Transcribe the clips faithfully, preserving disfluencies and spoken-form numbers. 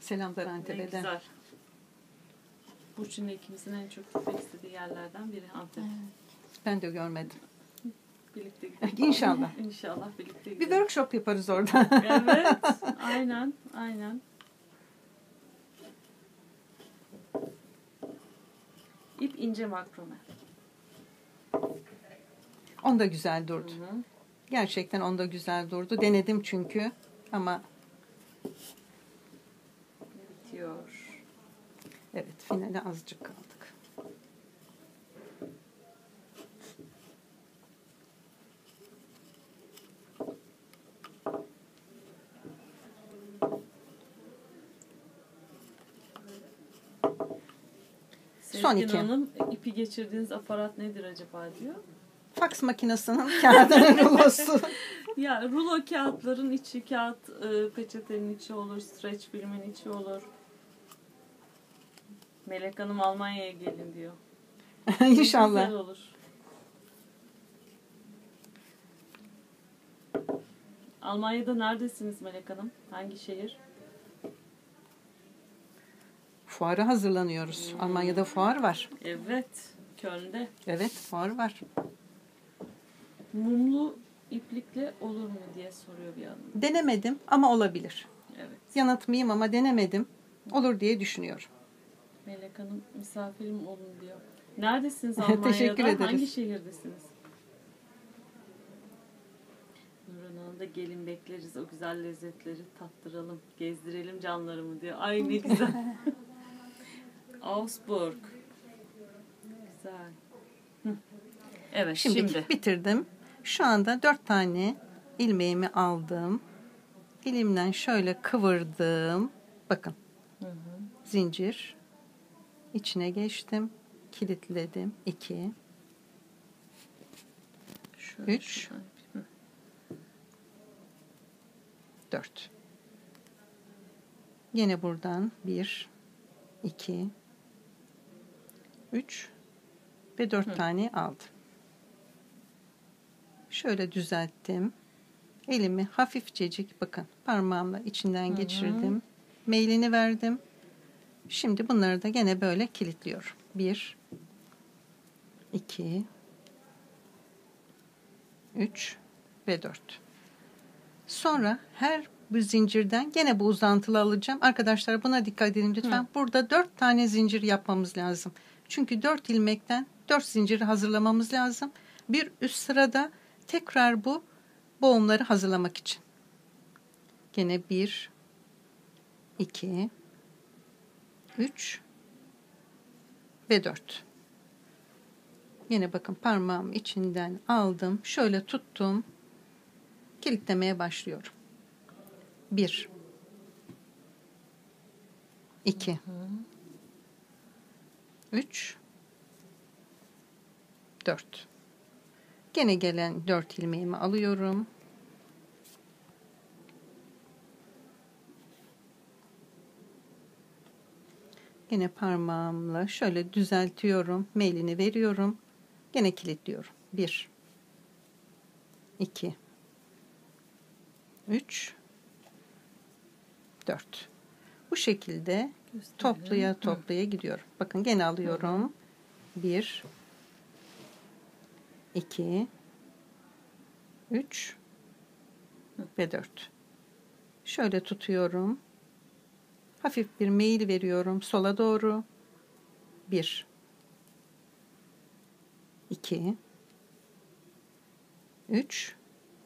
Selamlar Ne Antep'e. güzel. Burçin'le ikimizin en çok gitmek istediği yerlerden biri Antep. Ben de görmedim. Birlikte gidelim. İnşallah. İnşallah birlikte Bir gidelim. workshop yaparız orada. Evet. Aynen. Aynen. İp ince makrome. Onda güzel durdu. Hı hı. Gerçekten onda güzel durdu. Denedim çünkü ama Bitiyor. evet, finale azıcık kaldık. Son Sezgin iki. Hanım, ipi geçirdiğiniz aparat nedir acaba diyor. Faks makinesinin kağıdının rulosu. Ya rulo kağıtların içi, kağıt e, peçetenin içi olur, streç filmin içi olur. Melek Hanım Almanya'ya gelin diyor. İnşallah. Güzel olur. Almanya'da neredesiniz Melek Hanım? Hangi şehir? Fuara hazırlanıyoruz. Hmm. Almanya'da fuar var. Evet, Köln'de. Evet, fuar var. Mumlu iplikle olur mu diye soruyor bir hanım. Denemedim ama olabilir. Evet. Yanıltmayayım ama denemedim. Olur diye düşünüyorum. Melek Hanım misafirim olun diyor. Neredesiniz Almanya'da? Teşekkür ederiz. Hangi şehirdesiniz? Nurhan Hanım da gelin bekleriz. O güzel lezzetleri tattıralım. Gezdirelim canlarımı diyor. Ay ne güzel. Augsburg. Güzel. Hı. Evet Şimdi, şimdi. bitirdim. Şu anda dört tane ilmeğimi aldım. Elimden şöyle kıvırdım. Bakın. Hı hı. Zincir. İçine geçtim. Kilitledim. iki. Şöyle Üç. şuradan. Hı. dört. Yine buradan bir, iki, üç ve dört Hı. tane aldım. Şöyle düzelttim. Elimi hafifçecik bakın parmağımla içinden Hı hı. geçirdim. Meylini verdim. Şimdi bunları da gene böyle kilitliyorum. bir, iki, üç ve dört. Sonra her bu zincirden gene bu uzantılı alacağım. Arkadaşlar buna dikkat edin lütfen. Hı. Burada dört tane zincir yapmamız lazım. Çünkü dört ilmekten dört zinciri hazırlamamız lazım. Bir üst sırada tekrar bu boğumları hazırlamak için. Gene bir, iki, üç ve dört. Yine bakın parmağım içinden aldım. Şöyle tuttum. Kilitlemeye başlıyorum. bir, iki, üç, dört. Gene gelen dört ilmeğimi alıyorum. Yine parmağımla şöyle düzeltiyorum. Meylini veriyorum. Gene kilitliyorum. bir, iki, üç, dört. Bu şekilde Gösterelim. toplaya toplaya gidiyorum. Bakın gene alıyorum. bir, iki, üç ve dört. Şöyle tutuyorum. Hafif bir meyil veriyorum sola doğru. bir, iki, üç,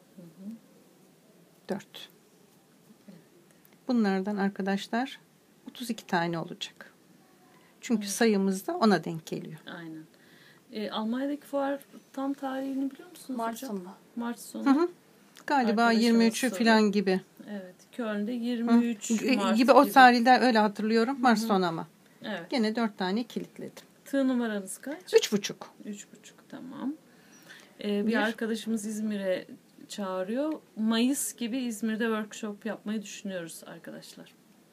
dört. Bunlardan arkadaşlar otuz iki tane olacak. Çünkü Evet. sayımız da ona denk geliyor. Aynen. E, Almanya'daki fuar tam tarihini biliyor musunuz Mart hocam? sonu. Mart sonu. Hı hı. Galiba Arkadaşımız yirmi üçü soruyor. falan gibi. Evet. Köln'de Hı. yirmi üç Mart gibi o tarihler öyle hatırlıyorum. Mart sonu ama. Evet. Gene dört tane kilitledim. Tığ numaranız kaç? Üç buçuk. Üç buçuk. Tamam. Ee, bir, Bir. arkadaşımız İzmir'e çağırıyor. Mayıs gibi İzmir'de workshop yapmayı düşünüyoruz arkadaşlar.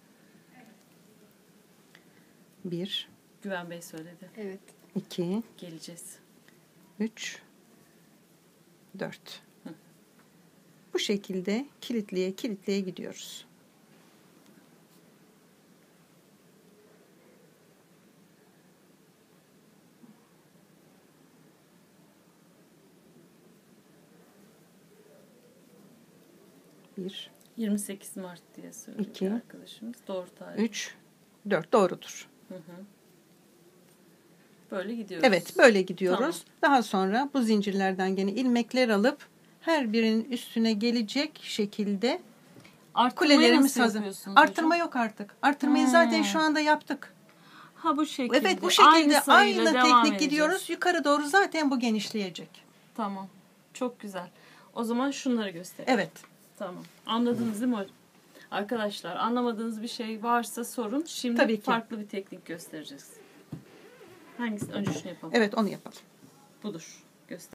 Bir, Güven Bey söyledi. Evet. iki, Geleceğiz. üç, dört. Hı. Bu şekilde kilitliye kilitliye gidiyoruz. bir, yirmi sekiz Mart diye söylüyor İki. arkadaşımız. Doğru tarih. üç, dört. Doğrudur. Hı hı. Böyle gidiyoruz. Evet, böyle gidiyoruz. Tamam. Daha sonra bu zincirlerden gene ilmekler alıp her birinin üstüne gelecek şekilde Arttırmayı kulelerimiz nasıl hazır. yapıyorsunuz Arttırma hocam? yok artık. Arttırmayı Hmm. zaten şu anda yaptık. Ha bu şekilde. Evet, bu şekilde sayıyla aynı devam teknik edeceğiz. gidiyoruz. Yukarı doğru zaten bu genişleyecek. Tamam. Çok güzel. O zaman şunları gösterelim. Evet. Tamam. Anladınız değil mi hocam? Arkadaşlar anlamadığınız bir şey varsa sorun. Şimdi Tabii ki. farklı bir teknik göstereceğiz. Hangisi? Önce şunu yapalım. Evet, onu yapalım. Budur. Göster.